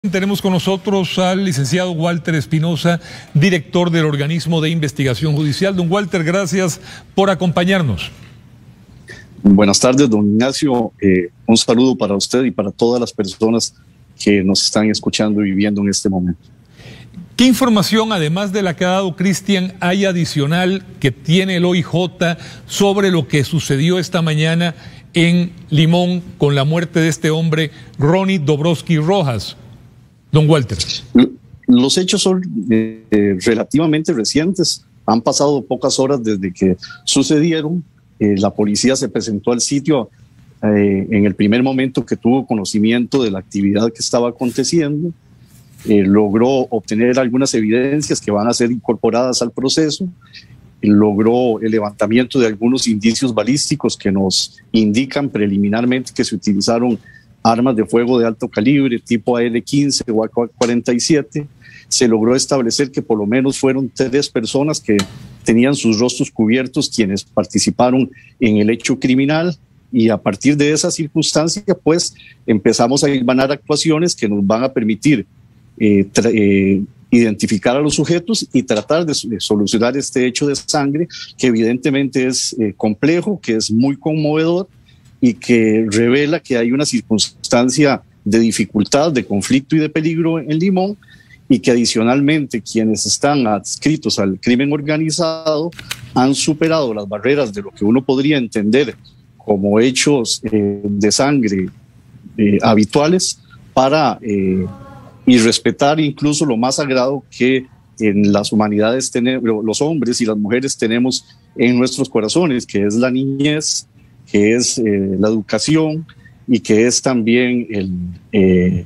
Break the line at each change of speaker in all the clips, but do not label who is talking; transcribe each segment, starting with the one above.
Tenemos con nosotros al licenciado Walter Espinosa, director del Organismo de Investigación Judicial. Don Walter, gracias por acompañarnos.
Buenas tardes, don Ignacio. Un saludo para usted y para todas las personas que nos están escuchando y viviendo en este momento.
¿Qué información, además de la que ha dado Cristian, hay adicional que tiene el OIJ sobre lo que sucedió esta mañana en Limón con la muerte de este hombre, Ronnie Dobrowski Rojas? Don Walter.
Los hechos son relativamente recientes. Han pasado pocas horas desde que sucedieron. La policía se presentó al sitio en el primer momento que tuvo conocimiento de la actividad que estaba aconteciendo. Logró obtener algunas evidencias que van a ser incorporadas al proceso. Logró el levantamiento de algunos indicios balísticos que nos indican preliminarmente que se utilizaron armas de fuego de alto calibre tipo AR-15 o AK-47. Se logró establecer que por lo menos fueron 3 personas que tenían sus rostros cubiertos quienes participaron en el hecho criminal, y a partir de esa circunstancia pues empezamos a hilvanar actuaciones que nos van a permitir identificar a los sujetos y tratar de solucionar este hecho de sangre que evidentemente es complejo, que es muy conmovedor y que revela que hay una circunstancia de dificultad, de conflicto y de peligro en Limón, y que adicionalmente quienes están adscritos al crimen organizado han superado las barreras de lo que uno podría entender como hechos de sangre habituales para y respetar incluso lo más sagrado que en las humanidades tenemos, los hombres y las mujeres tenemos en nuestros corazones, que es la niñez, que es la educación y que es también el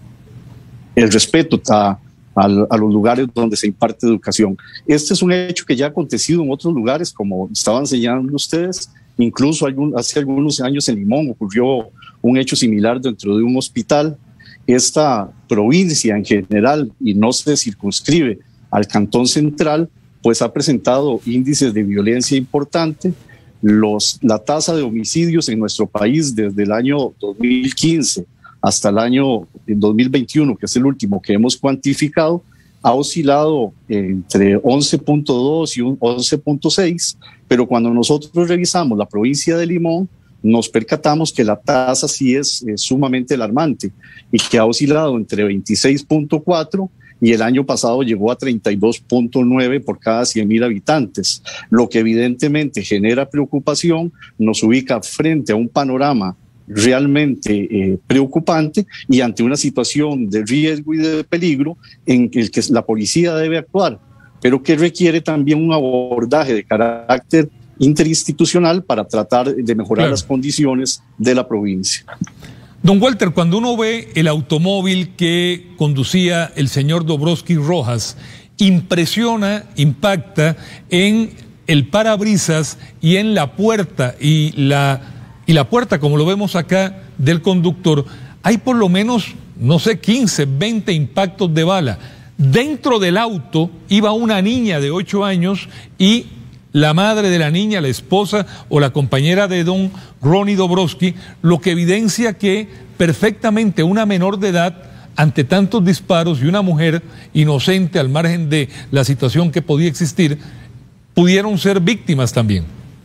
respeto a los lugares donde se imparte educación. Este es un hecho que ya ha acontecido en otros lugares, como estaban señalando ustedes. Incluso hace algunos años en Limón ocurrió un hecho similar dentro de un hospital. Esta provincia en general, y no se circunscribe al Cantón Central, pues ha presentado índices de violencia importantes. La tasa de homicidios en nuestro país desde el año 2015 hasta el año 2021, que es el último que hemos cuantificado, ha oscilado entre 11.2 y 11.6, pero cuando nosotros revisamos la provincia de Limón, nos percatamos que la tasa sí es sumamente alarmante y que ha oscilado entre 26.4 y el año pasado llegó a 32.9 por cada 100.000 habitantes, lo que evidentemente genera preocupación, nos ubica frente a un panorama realmente preocupante y ante una situación de riesgo y de peligro en el que la policía debe actuar, pero que requiere también un abordaje de carácter interinstitucional para tratar de mejorar las condiciones de la provincia.
Don Walter, cuando uno ve el automóvil que conducía el señor Dobrowski Rojas, impresiona, impacta en el parabrisas y en la puerta, y la puerta, como lo vemos acá, del conductor. Hay por lo menos, no sé, 15, 20 impactos de bala. Dentro del auto iba una niña de 8 años y la madre de la niña, la esposa o la compañera de don Ronnie Dobrowski, lo que evidencia que perfectamente una menor de edad, ante tantos disparos, y una mujer inocente al margen de la situación que podía existir, pudieron ser víctimas también.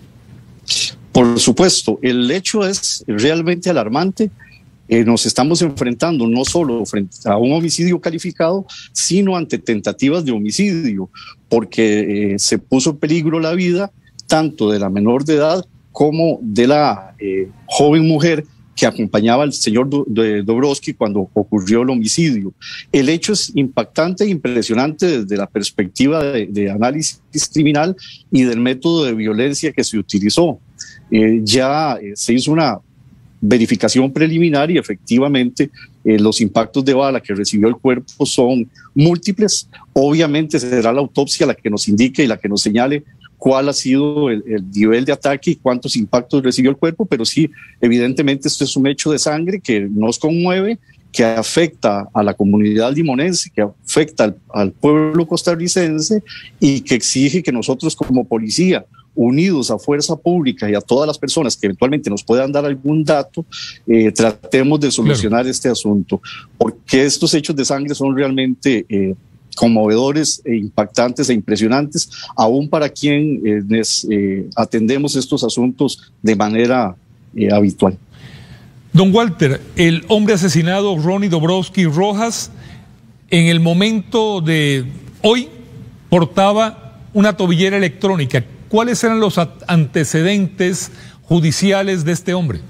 Por supuesto, el hecho es realmente alarmante. Nos estamos enfrentando no solo frente a un homicidio calificado, sino ante tentativas de homicidio, porque se puso en peligro la vida tanto de la menor de edad como de la joven mujer que acompañaba al señor Dobrowski cuando ocurrió el homicidio. El hecho es impactante e impresionante desde la perspectiva de análisis criminal y del método de violencia que se utilizó. Ya se hizo una verificación preliminar y efectivamente los impactos de bala que recibió el cuerpo son múltiples. Obviamente será la autopsia la que nos indique y la que nos señale cuál ha sido el nivel de ataque y cuántos impactos recibió el cuerpo, pero sí, evidentemente esto es un hecho de sangre que nos conmueve, que afecta a la comunidad limonense, que afecta al pueblo costarricense y que exige que nosotros como policía, unidos a Fuerza Pública y a todas las personas que eventualmente nos puedan dar algún dato, tratemos de solucionar este asunto, porque estos hechos de sangre son realmente conmovedores e impactantes e impresionantes, aún para quienes atendemos estos asuntos de manera habitual.
Don Walter, el hombre asesinado, Ronnie Dobrowski Rojas, en el momento de hoy portaba una tobillera electrónica. ¿Cuáles eran los antecedentes judiciales de este hombre?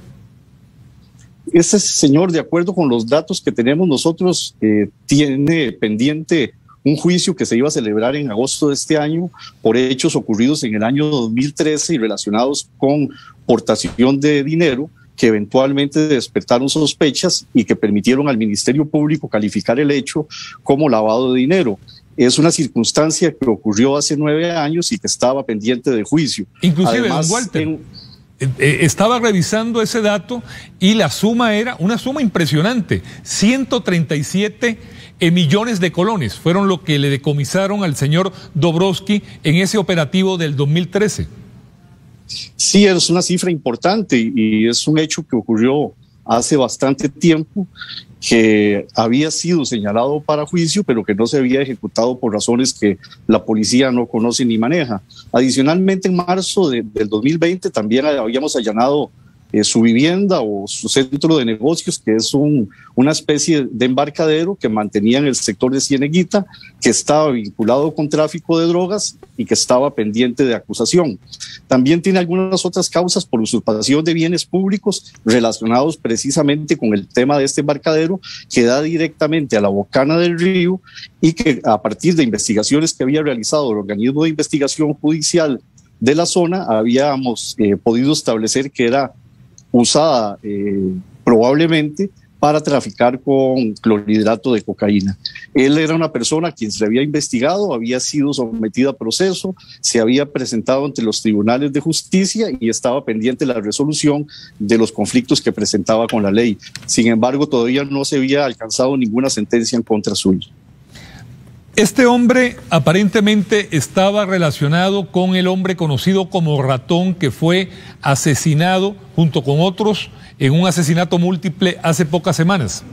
Ese señor, de acuerdo con los datos que tenemos nosotros, tiene pendiente un juicio que se iba a celebrar en agosto de este año por hechos ocurridos en el año 2013 y relacionados con portación de dinero, que eventualmente despertaron sospechas y que permitieron al Ministerio Público calificar el hecho como lavado de dinero. Es una circunstancia que ocurrió hace 9 años y que estaba pendiente de juicio.
Inclusive, además, don Walter, estaba revisando ese dato y la suma era una suma impresionante, 137 millones de colones fueron lo que le decomisaron al señor Dobrowski en ese operativo del 2013.
Sí, es una cifra importante y es un hecho que ocurrió hace bastante tiempo, que había sido señalado para juicio, pero que no se había ejecutado por razones que la policía no conoce ni maneja. Adicionalmente, en marzo del 2020 también habíamos allanado su vivienda o su centro de negocios, que es una especie de embarcadero que mantenía en el sector de Cieneguita, que estaba vinculado con tráfico de drogas y que estaba pendiente de acusación. También tiene algunas otras causas por usurpación de bienes públicos relacionados precisamente con el tema de este embarcadero, que da directamente a la Bocana del Río y que a partir de investigaciones que había realizado el organismo de investigación judicial de la zona, habíamos podido establecer que era usada probablemente para traficar con clorhidrato de cocaína. Él era una persona a quien se había investigado, había sido sometida a proceso, se había presentado ante los tribunales de justicia y estaba pendiente la resolución de los conflictos que presentaba con la ley. Sin embargo, todavía no se había alcanzado ninguna sentencia en contra suya.
Este hombre aparentemente estaba relacionado con el hombre conocido como Ratón, que fue asesinado junto con otros en un asesinato múltiple hace pocas semanas.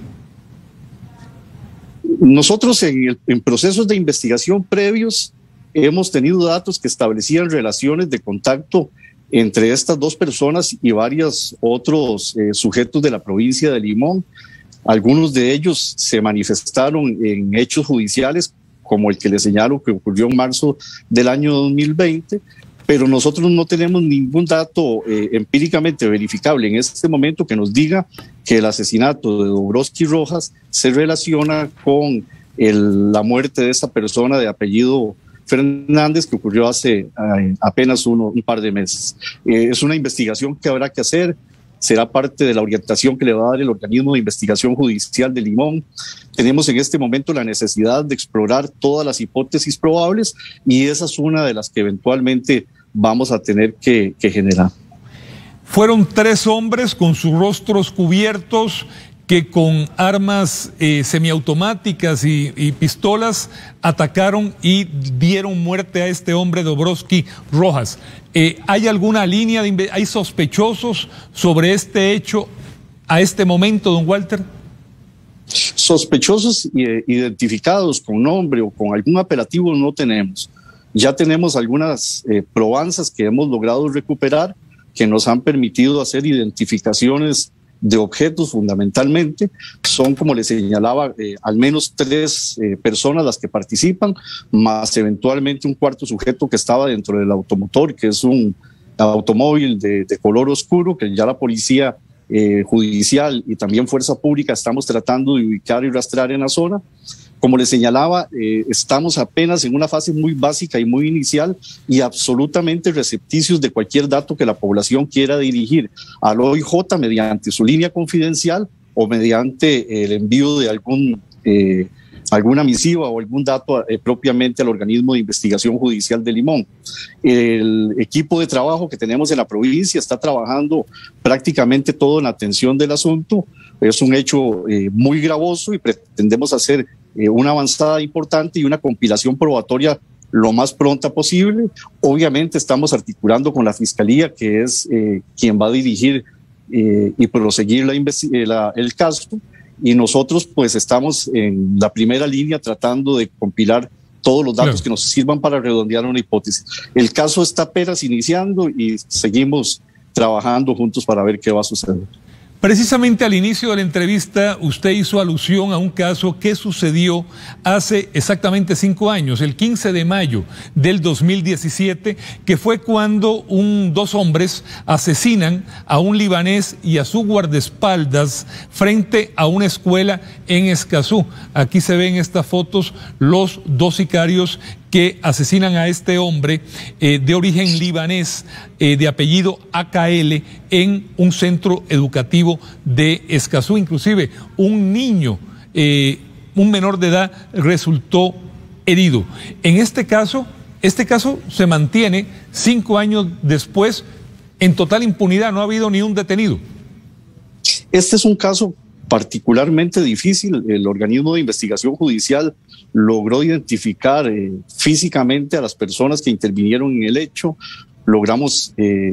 Nosotros en procesos de investigación previos hemos tenido datos que establecían relaciones de contacto entre estas dos personas y varios otros sujetos de la provincia de Limón. Algunos de ellos se manifestaron en hechos judiciales, como el que le señalo que ocurrió en marzo del año 2020, pero nosotros no tenemos ningún dato empíricamente verificable en este momento que nos diga que el asesinato de Dobrowski Rojas se relaciona con la muerte de esta persona de apellido Fernández, que ocurrió hace apenas un par de meses. Es una investigación que habrá que hacer. Será parte de la orientación que le va a dar el organismo de investigación judicial de Limón. Tenemos en este momento la necesidad de explorar todas las hipótesis probables y esa es una de las que eventualmente vamos a tener que generar.
Fueron 3 hombres con sus rostros cubiertos que con armas semiautomáticas y pistolas atacaron y dieron muerte a este hombre Dobrowski Rojas. ¿Hay alguna línea hay sospechosos sobre este hecho a este momento, don Walter?
Sospechosos identificados con nombre o con algún apelativo no tenemos. Ya tenemos algunas probanzas que hemos logrado recuperar que nos han permitido hacer identificaciones de objetos fundamentalmente. Son, como les señalaba, al menos 3 personas las que participan, más eventualmente un cuarto sujeto que estaba dentro del automotor, que es un automóvil de color oscuro, que ya la policía judicial y también Fuerza Pública estamos tratando de ubicar y rastrear en la zona. Como les señalaba, estamos apenas en una fase muy básica y muy inicial y absolutamente recepticios de cualquier dato que la población quiera dirigir al OIJ mediante su línea confidencial o mediante el envío de alguna misiva o algún dato propiamente al organismo de investigación judicial de Limón. El equipo de trabajo que tenemos en la provincia está trabajando prácticamente todo en la atención del asunto. Es un hecho muy gravoso y pretendemos hacer una avanzada importante y una compilación probatoria lo más pronta posible. Obviamente estamos articulando con la Fiscalía, que es quien va a dirigir y proseguir el caso, y nosotros pues estamos en la primera línea tratando de compilar todos los datos que nos sirvan para redondear una hipótesis. El caso está apenas iniciando y seguimos trabajando juntos para ver qué va a suceder.
Precisamente al inicio de la entrevista usted hizo alusión a un caso que sucedió hace exactamente 5 años, el 15 de mayo del 2017, que fue cuando dos hombres asesinan a un libanés y a su guardaespaldas frente a una escuela en Escazú. Aquí se ven estas fotos los 2 sicarios que asesinan a este hombre de origen libanés, de apellido AKL, en un centro educativo de Escazú. Inclusive un niño, un menor de edad, resultó herido. En este caso se mantiene 5 años después en total impunidad, no ha habido ni un detenido.
Este es un caso particularmente difícil. El organismo de investigación judicial logró identificar físicamente a las personas que intervinieron en el hecho. Logramos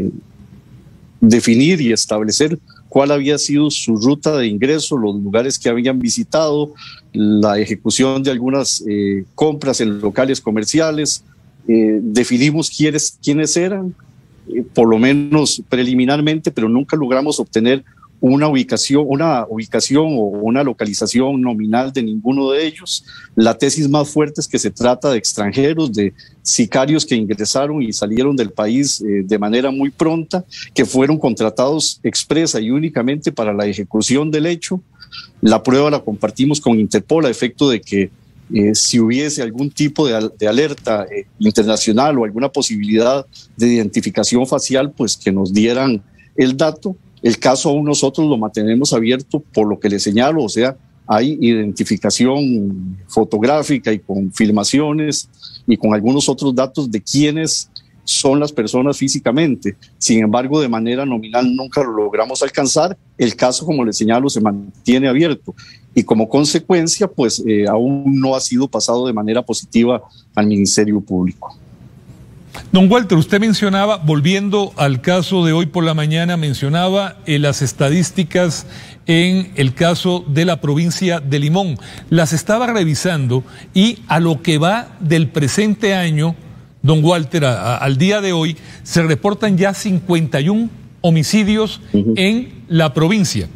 definir y establecer cuál había sido su ruta de ingreso, los lugares que habían visitado, la ejecución de algunas compras en locales comerciales. Definimos quiénes eran, por lo menos preliminarmente, pero nunca logramos obtener una ubicación o una localización nominal de ninguno de ellos. La tesis más fuerte es que se trata de extranjeros, de sicarios que ingresaron y salieron del país de manera muy pronta, que fueron contratados expresa y únicamente para la ejecución del hecho. La prueba la compartimos con Interpol a efecto de que si hubiese algún tipo de alerta internacional o alguna posibilidad de identificación facial, pues que nos dieran el dato. El caso aún nosotros lo mantenemos abierto por lo que le señalo, o sea, hay identificación fotográfica y con filmaciones y con algunos otros datos de quiénes son las personas físicamente. Sin embargo, de manera nominal nunca lo logramos alcanzar. El caso, como le señalo, se mantiene abierto y como consecuencia, pues aún no ha sido pasado de manera positiva al Ministerio Público.
Don Walter, usted mencionaba, volviendo al caso de hoy por la mañana, mencionaba las estadísticas en el caso de la provincia de Limón. Las estaba revisando y a lo que va del presente año, don Walter, al día de hoy, se reportan ya 51 homicidios en la provincia.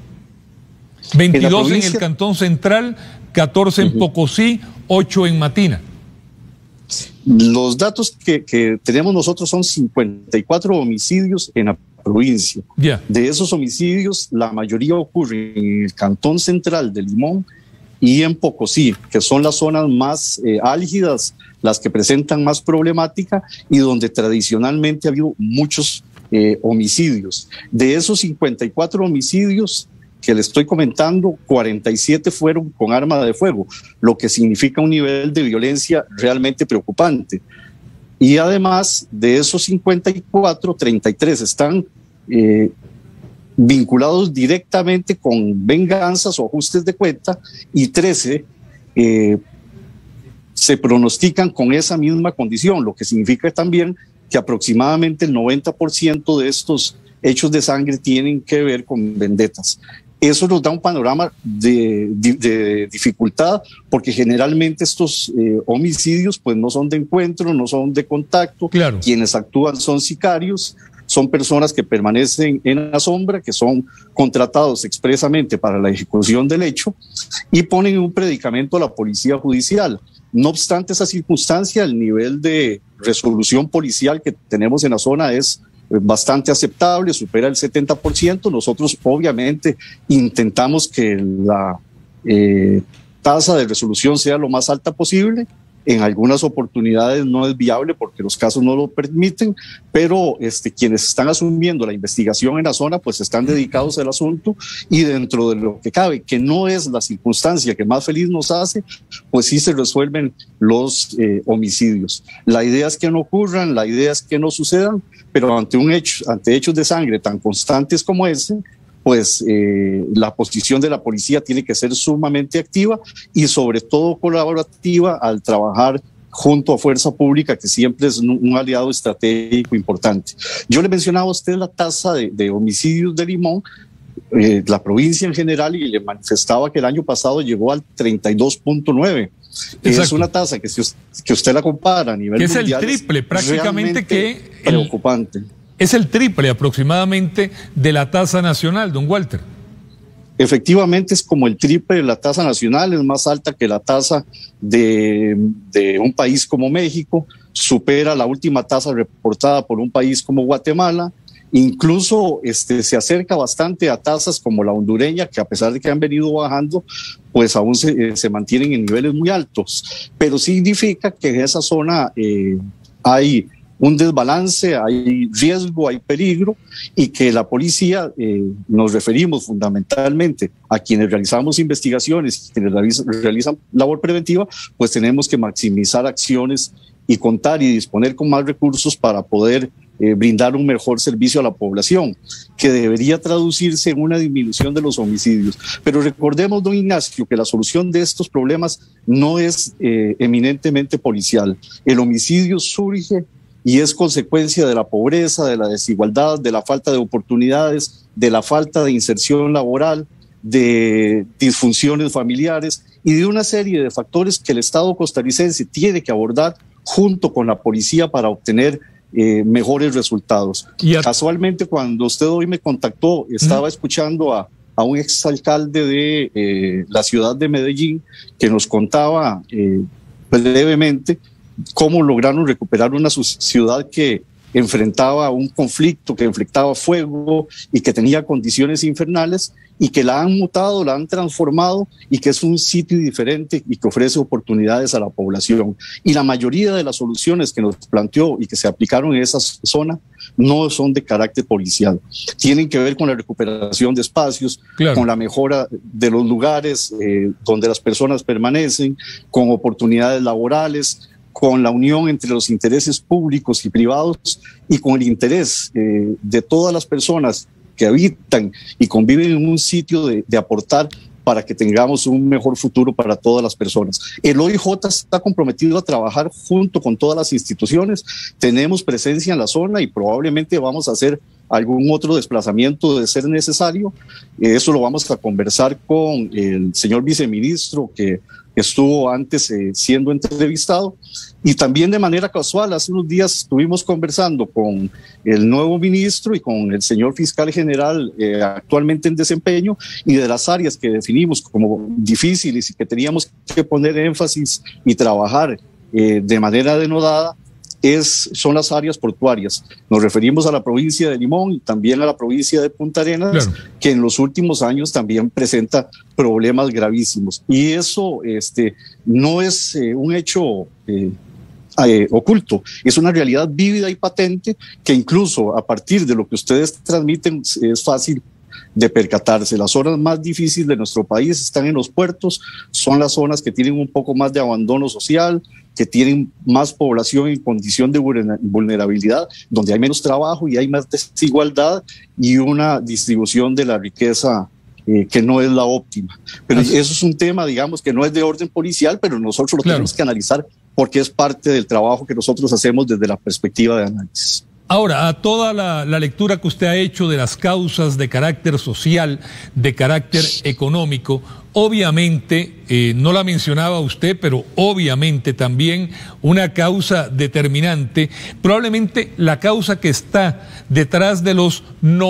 22 en el Cantón Central, 14 en Pocosí, 8 en Matina.
Los datos que tenemos nosotros son 54 homicidios en la provincia. De esos homicidios, la mayoría ocurren en el Cantón Central de Limón y en Pocosí, que son las zonas más álgidas, las que presentan más problemática y donde tradicionalmente ha habido muchos homicidios. De esos 54 homicidios que le estoy comentando, 47 fueron con arma de fuego, lo que significa un nivel de violencia realmente preocupante. Y además de esos 54, 33 están vinculados directamente con venganzas o ajustes de cuenta y 13 se pronostican con esa misma condición, lo que significa también que aproximadamente el 90% de estos hechos de sangre tienen que ver con vendetas. Eso nos da un panorama de dificultad, porque generalmente estos homicidios pues no son de encuentro, no son de contacto.
Claro.
Quienes actúan son sicarios, son personas que permanecen en la sombra, que son contratados expresamente para la ejecución del hecho y ponen en un predicamento a la policía judicial. No obstante esa circunstancia, el nivel de resolución policial que tenemos en la zona es bastante aceptable, supera el 70%. Nosotros obviamente intentamos que la tasa de resolución sea lo más alta posible. En algunas oportunidades no es viable porque los casos no lo permiten, pero quienes están asumiendo la investigación en la zona pues están dedicados al asunto y dentro de lo que cabe, que no es la circunstancia que más feliz nos hace, pues sí se resuelven los homicidios. La idea es que no ocurran, la idea es que no sucedan, pero ante hechos de sangre tan constantes como ese, pues la posición de la policía tiene que ser sumamente activa y sobre todo colaborativa al trabajar junto a Fuerza Pública, que siempre es un aliado estratégico importante. Yo le mencionaba a usted la tasa de homicidios de Limón, la provincia en general, y le manifestaba que el año pasado llegó al 32.9. Es una tasa que que usted la compara a nivel mundial,
es el triple prácticamente, que
preocupante.
Es el triple aproximadamente de la tasa nacional, don Walter.
Efectivamente es como el triple de la tasa nacional, es más alta que la tasa de un país como México, supera la última tasa reportada por un país como Guatemala, incluso se acerca bastante a tasas como la hondureña, que a pesar de que han venido bajando, pues aún se mantienen en niveles muy altos, pero significa que en esa zona hay un desbalance, hay riesgo, hay peligro, y que la policía, nos referimos fundamentalmente a quienes realizamos investigaciones, quienes realizan labor preventiva, pues tenemos que maximizar acciones y contar y disponer con más recursos para poder brindar un mejor servicio a la población, que debería traducirse en una disminución de los homicidios. Pero recordemos, don Ignacio, que la solución de estos problemas no es eminentemente policial. El homicidio surge y es consecuencia de la pobreza, de la desigualdad, de la falta de oportunidades, de la falta de inserción laboral, de disfunciones familiares y de una serie de factores que el Estado costarricense tiene que abordar junto con la policía para obtener mejores resultados. Casualmente, cuando usted hoy me contactó, estaba escuchando a un exalcalde de la ciudad de Medellín que nos contaba brevemente cómo lograron recuperar una ciudad que enfrentaba un conflicto, que enfrentaba fuego y que tenía condiciones infernales, y que la han mutado, la han transformado, y que es un sitio diferente y que ofrece oportunidades a la población. Y la mayoría de las soluciones que nos planteó y que se aplicaron en esa zona no son de carácter policial. Tienen que ver con la recuperación de espacios, claro, con la mejora de los lugares donde las personas permanecen, con oportunidades laborales, con la unión entre los intereses públicos y privados y con el interés de todas las personas que habitan y conviven en un sitio de aportar para que tengamos un mejor futuro para todas las personas. El OIJ está comprometido a trabajar junto con todas las instituciones. Tenemos presencia en la zona y probablemente vamos a hacer algún otro desplazamiento de ser necesario. Eso lo vamos a conversar con el señor viceministro que estuvo antes siendo entrevistado, y también de manera casual, hace unos días estuvimos conversando con el nuevo ministro y con el señor fiscal general actualmente en desempeño, y de las áreas que definimos como difíciles y que teníamos que poner énfasis y trabajar de manera denodada, son las áreas portuarias. Nos referimos a la provincia de Limón y también a la provincia de Punta Arenas, claro, que en los últimos años también presenta problemas gravísimos. Y eso no es un hecho oculto, es una realidad vívida y patente que incluso a partir de lo que ustedes transmiten es fácil de percatarse. Las zonas más difíciles de nuestro país están en los puertos, son las zonas que tienen un poco más de abandono social, que tienen más población en condición de vulnerabilidad, donde hay menos trabajo y hay más desigualdad y una distribución de la riqueza que no es la óptima. Pero eso es un tema, digamos, que no es de orden policial, pero nosotros lo tenemos que analizar porque es parte del trabajo que nosotros hacemos desde la perspectiva de análisis.
Ahora, a toda la lectura que usted ha hecho de las causas de carácter social, de carácter económico, obviamente, no la mencionaba usted, pero obviamente también una causa determinante, probablemente la causa que está detrás de del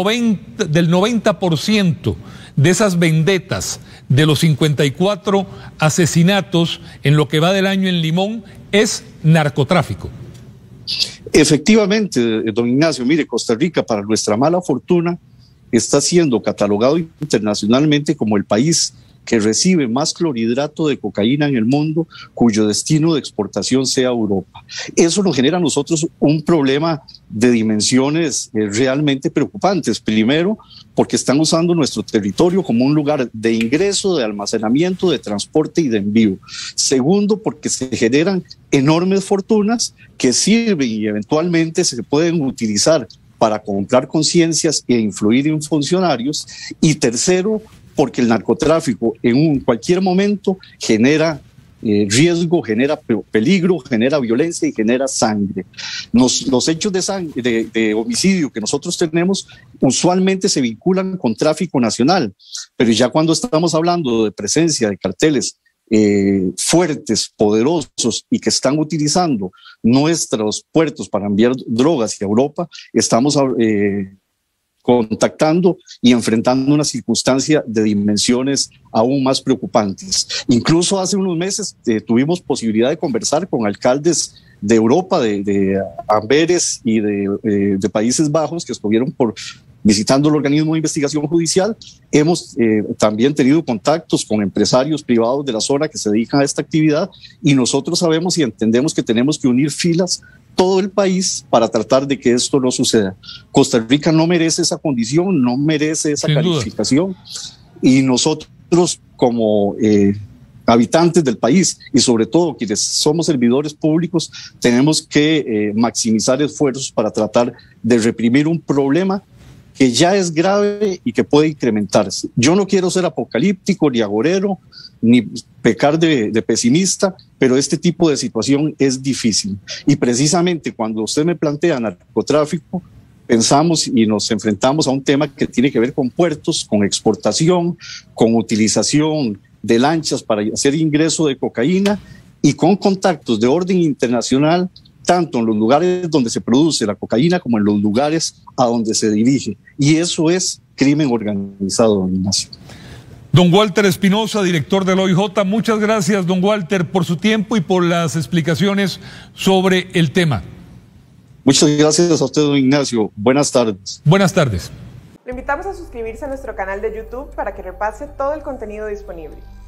90% de esas vendetas, de los 54 asesinatos en lo que va del año en Limón, es narcotráfico.
Efectivamente, don Ignacio, mire, Costa Rica, para nuestra mala fortuna, está siendo catalogado internacionalmente como el país que recibe más clorhidrato de cocaína en el mundo, cuyo destino de exportación sea Europa. Eso nos genera a nosotros un problema de dimensiones realmente preocupantes. Primero, porque están usando nuestro territorio como un lugar de ingreso, de almacenamiento, de transporte y de envío. Segundo, porque se generan enormes fortunas que sirven y eventualmente se pueden utilizar para comprar conciencias e influir en funcionarios. Y tercero, porque el narcotráfico en cualquier momento genera riesgo, genera peligro, genera violencia y genera sangre. Los hechos de homicidio que nosotros tenemos usualmente se vinculan con tráfico nacional, pero ya cuando estamos hablando de presencia de carteles fuertes, poderosos y que están utilizando nuestros puertos para enviar drogas hacia Europa, estamos contactando y enfrentando una circunstancia de dimensiones aún más preocupantes. Incluso hace unos meses tuvimos posibilidad de conversar con alcaldes de Europa, de Amberes y de Países Bajos que estuvieron visitando el organismo de investigación judicial. Hemos también tenido contactos con empresarios privados de la zona que se dedican a esta actividad y nosotros sabemos y entendemos que tenemos que unir filas todo el país para tratar de que esto no suceda. Costa Rica no merece esa condición, no merece esa calificación y nosotros como habitantes del país y sobre todo quienes somos servidores públicos tenemos que maximizar esfuerzos para tratar de reprimir un problema que ya es grave y que puede incrementarse. Yo no quiero ser apocalíptico, ni agorero, ni pecar de pesimista, pero este tipo de situación es difícil. Y precisamente cuando usted me plantea narcotráfico, pensamos y nos enfrentamos a un tema que tiene que ver con puertos, con exportación, con utilización de lanchas para hacer ingreso de cocaína y con contactos de orden internacional, tanto en los lugares donde se produce la cocaína como en los lugares a donde se dirige. Y eso es crimen organizado, don Ignacio.
Don Walter Espinosa, director del OIJ, muchas gracias, don Walter, por su tiempo y por las explicaciones sobre el tema.
Muchas gracias a usted, don Ignacio. Buenas tardes.
Buenas tardes.
Lo invitamos a suscribirse a nuestro canal de YouTube para que repase todo el contenido disponible.